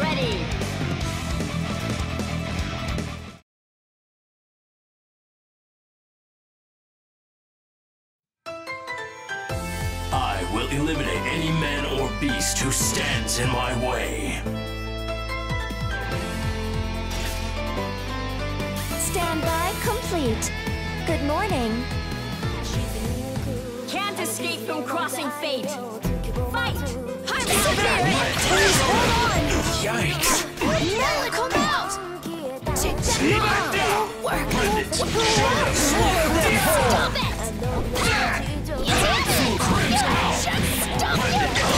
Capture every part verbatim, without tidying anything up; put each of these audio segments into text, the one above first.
ready! I will eliminate any man or beast who stands in my way. Standby complete. Good morning. Can't escape from crossing fate. Fight! I'm Please hold on. Yikes! Now come out. Take that down. Work. Slow them Stop it. You did it. Stop it.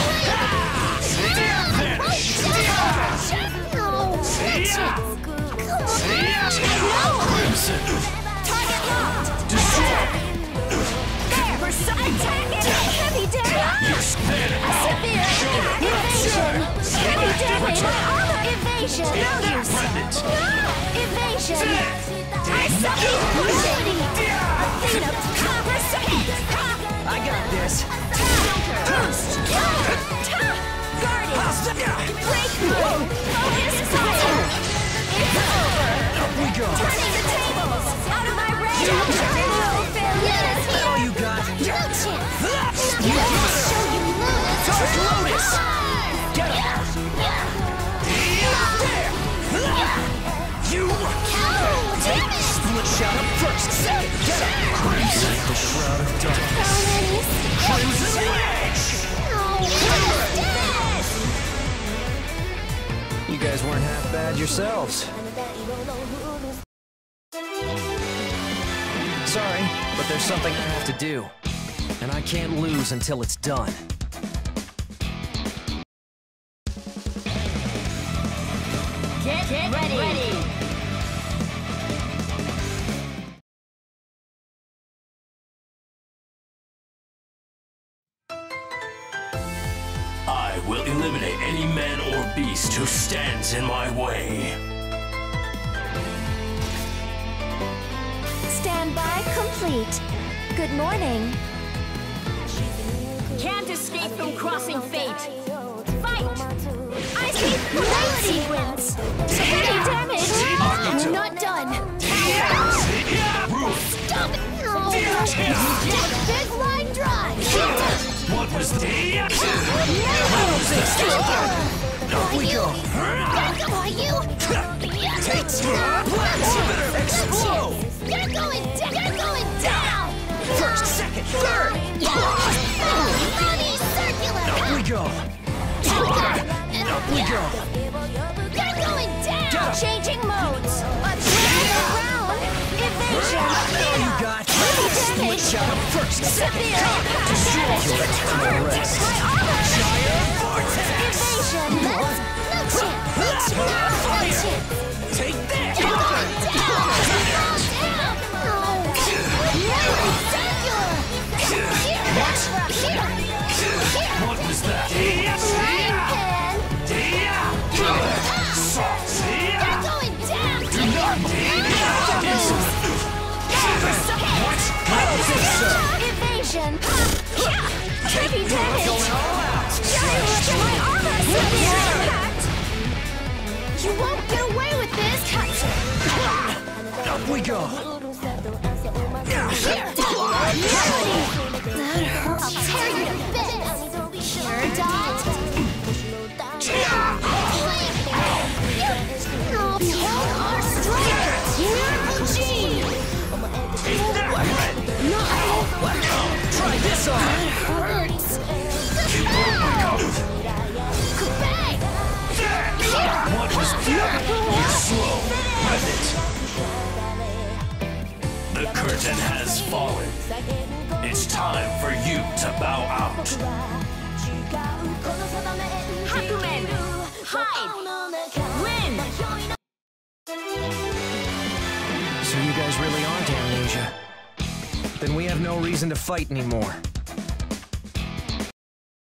Target locked. Destroy! There. Attack it. Heavy damage. Severe evasion. Heavy damage. Evasion. No use. Evasion. I suck it. Ready. Athena. I got this. Guardian. Breakthrough. Focus fire. It's over. Up we go. Turning the tables. Out of my range. No failure. All you got. No chance. Nothing to show you lose. Dark Lotus. Get him. There. You. Oh, damn it. Split shot up first. Second. Get him. Crimson. The Shroud of Darkness. Crimson Wedge. You guys weren't half bad yourselves. Sorry, but there's something I have to do. And I can't lose until it's done. Get, Get ready. ready! I will eliminate any man or beast who stands in my way. Standby complete. Good morning. Can't escape from crossing fate. Fight! I see night sequence. Heavy damage. You're not done. Stop it. Oh, big line drive. What was the... Up we go. Are you? Take Orbiter explode! You're going down. You're going down. First, second, third! Money circular. Up we go! Up we go! You're going down. Get 'em. Changing modes. Let's run around. Evasion. All you got! Split shot up first! Severe. Destroy your eternal rest! My armor. Giant Vortex! Evasion. No chance. No chance. Take that! You're going down. Down. Oh. Really circular. Here. Here. Here. What was that? Frying pan. You're going down. Do not Evasion. Heavy damage. going all out! Giant my armor. Severe impact. You won't get away with this. Up we go! Here. Reality. That hurt. I'll tear you to bits. Here, dot. Behold our strike. Miracle Gene. Not over. Try this on! That hurts. Bang. What was that? You're slow. Private. The curtain has fallen. It's time for you to bow out. Hakumen! Hide! Win! So you guys really aren't Amnesia? Then we have no reason to fight anymore.